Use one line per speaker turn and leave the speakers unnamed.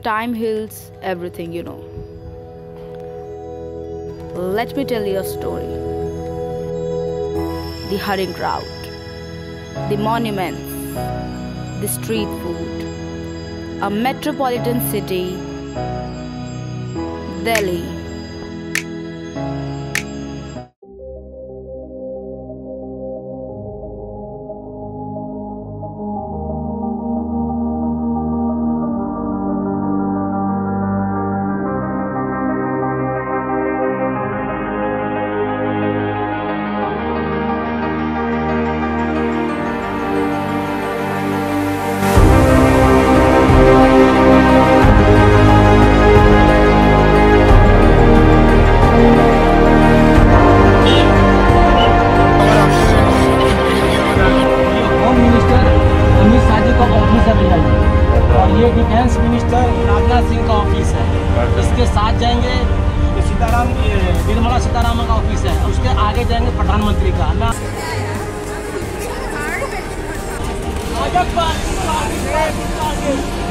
time heals everything, Let me tell you a story. The hurrying crowd, the monuments, the street food, a metropolitan city, Delhi.
और ये defence minister Rajnath Singh का office है। इसके साथ जाएंगे निर्मला सीतारामन का ऑफिस है। उसके आगे जाएंगे प्रधानमंत्री का ना।